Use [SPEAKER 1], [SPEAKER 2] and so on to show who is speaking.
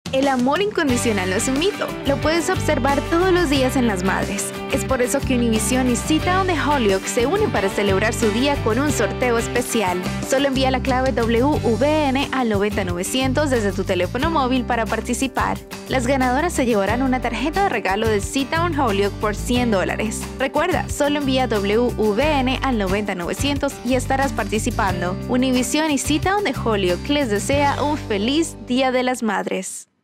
[SPEAKER 1] El amor incondicional no es un mito, lo puedes observar todos los días en las madres. Es por eso que Univision y Sit-Down de Holyoke se unen para celebrar su día con un sorteo especial. Solo envía la clave WVN al 90900 desde tu teléfono móvil para participar. Las ganadoras se llevarán una tarjeta de regalo de Sit-Down Holyoke por $100. Recuerda, solo envía WVN al 90900 y estarás participando. Univision y Sit-Down de Holyoke les desea un feliz Día de las Madres.